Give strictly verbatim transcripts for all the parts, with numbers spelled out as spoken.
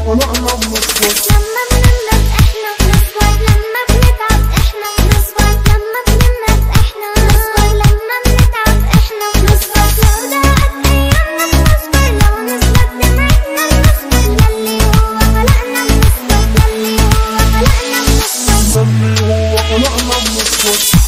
خلقنا بنصبر. لما بنمرض احنا بنصبر، لما بنتعب احنا بنصبر، لما بنمرض احنا بنصبر، لما بنتعب احنا بنصبر. لو ضاقت ايامنا بنصبر، لو نزلت دمعتنا بنصبر، للي هو خلقنا بنصبر، للي هو خلقنا بنصبر، للي هو خلقنا بنصبر.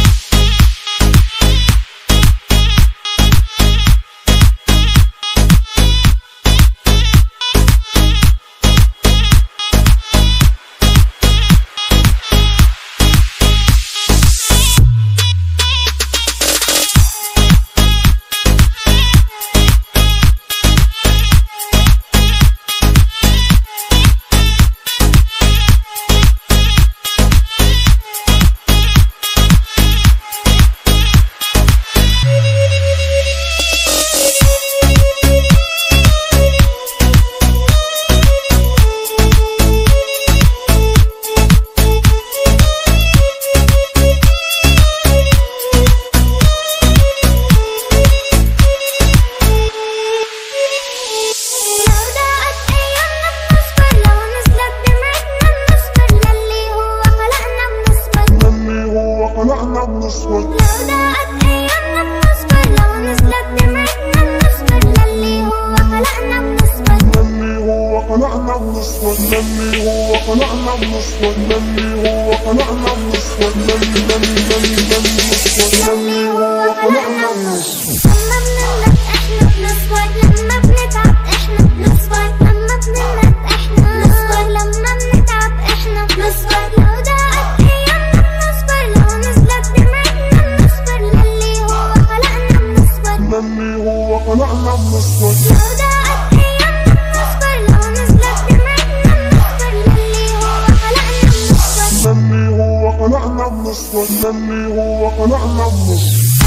خلقنا بنصبر. لو ضاقت ايامنا بنصبر، لو نزلت دمعتنا بنصبر، للي هو خلقنا بنصبر، للي هو خلقنا بنصبر، للي هو خلقنا بنصبر، للي هو خلقنا بنصبر، للي للي للي للي بنصبر، للي هو خلقنا بنصبر. لما بنمرض احنا بنصبر، لما بنتعب احنا بنصبر، لما بنمرض احنا بنصبر، لما بنتعب احنا بنصبر. لو ضاقت ايامنا بنصبر، لو نزلت دمعتنا بنصبر، للي هو خلقنا بنصبر، للي هو خلقنا بنصبر. لو ضاقت ايامنا بنصبر، لو نزلت دمعتنا بنصبر، للي هو خلقنا بنصبر، للي هو خلقنا بنصبر، للي هو خلقنا بنصبر.